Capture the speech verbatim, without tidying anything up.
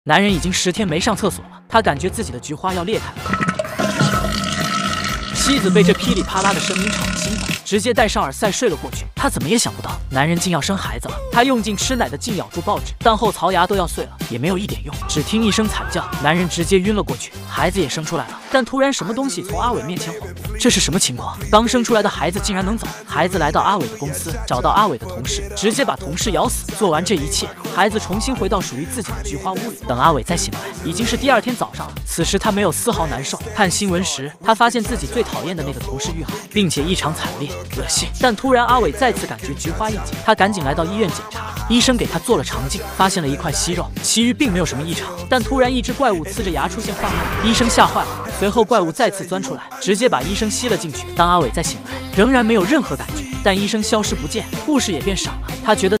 男人已经十天没上厕所了，他感觉自己的菊花要裂开了。妻子被这噼里啪啦的声音吵得兴奋，直接戴上耳塞睡了过去。他怎么也想不到，男人竟要生孩子了。他用劲吃奶的劲咬住报纸，但后槽牙都要碎了，也没有一点用。只听一声惨叫，男人直接晕了过去，孩子也生出来了。但突然什么东西从阿伟面前晃过，这是什么情况？刚生出来的孩子竟然能走！孩子来到阿伟的公司，找到阿伟的同事，直接把同事咬死。做完这一切，孩子重新回到属于自己的菊花屋里。等阿伟再醒来，已经是第二天早上了。此时他没有丝毫难受。看新闻时，他发现自己最讨厌的那个同事遇害，并且异常惨烈，恶心。但突然阿伟再次感觉菊花一紧，他赶紧来到医院检查，医生给他做了肠镜，发现了一块息肉，其余并没有什么异常。但突然一只怪物呲着牙出现画面，医生吓坏了。随后怪物再次钻出来，直接把医生吸了进去。当阿伟再醒来，仍然没有任何感觉，但医生消失不见，护士也变傻了。他觉得